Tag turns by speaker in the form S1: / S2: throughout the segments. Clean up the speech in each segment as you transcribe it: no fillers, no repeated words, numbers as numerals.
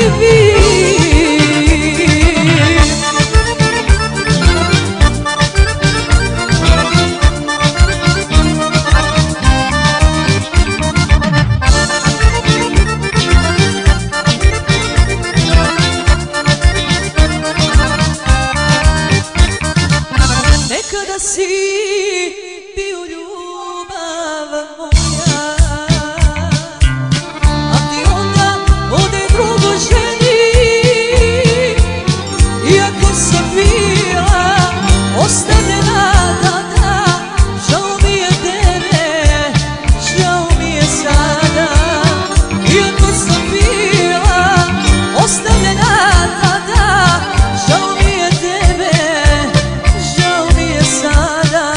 S1: živi. Nekada si bio ljubav moja, a ti onda ode drugo ženi. Iako sam bila ostavljena tada, žao mi je tebe, žao mi je sada. Iako sam bila ostavljena tada, žao mi je tebe, žao mi je sada.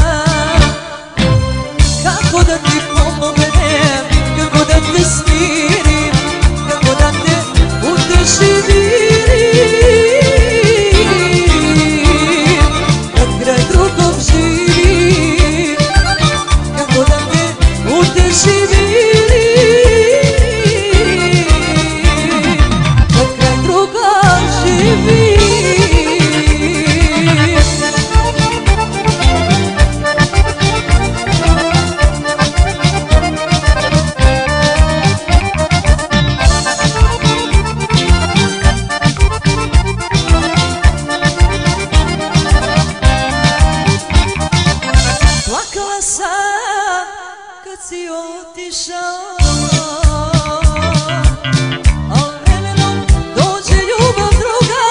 S1: Kako da ti pomognem, kako da te smirim, kako da te utešim, kad kraj drugog živim, kako da te utešim, kad kraj drugog živim. Plakala sam kad si otišao, al vremenom dođe ljubav druga.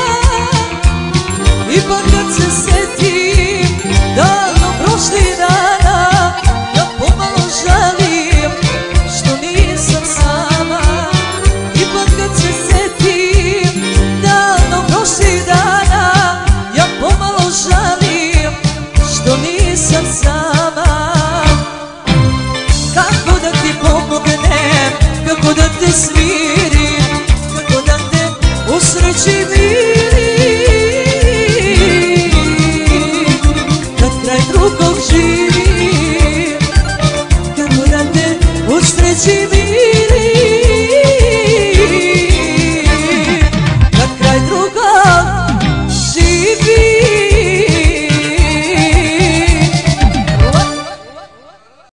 S1: Ipak kad se setim davno prošlih dana, ja pomalo žalim što nisam sama. Ipak kad se setim davno prošlih dana, ja pomalo žalim što nisam sama. Kako da ti pomognem, kako da te smirim, kako da te usrećim, kad kraj drugog živim, kako da te usrećim.